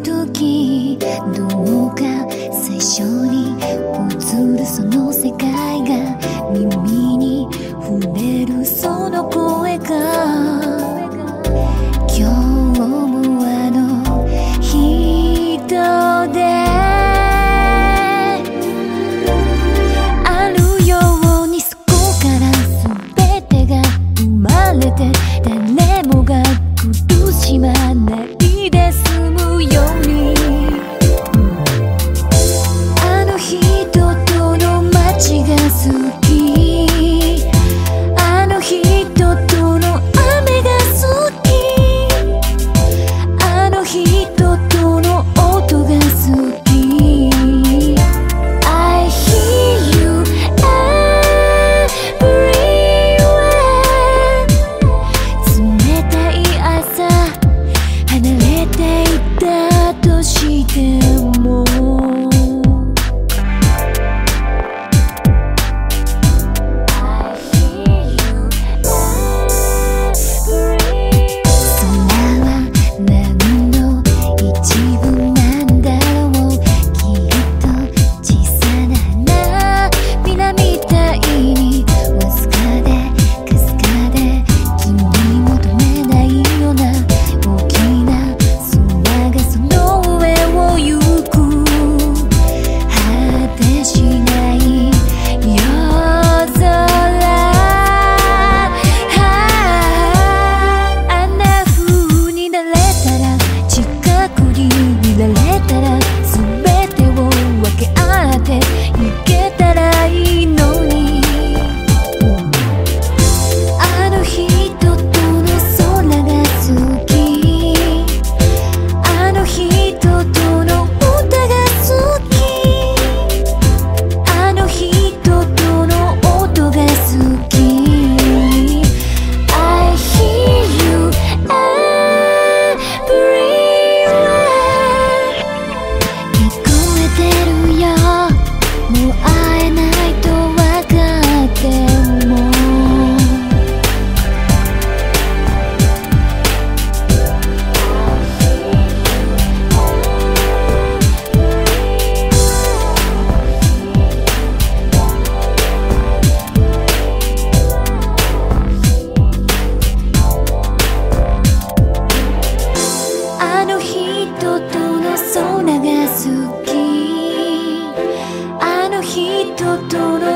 時どうか最初に映るその世界が耳に触れるその声が今日もあの人であるようにそこから全てが生まれて誰もが苦しまないで済むようにあの人との街が好きあの人との雨が好きあの人との音が好き I hear you everywhere 冷たい朝離れていったとしても人との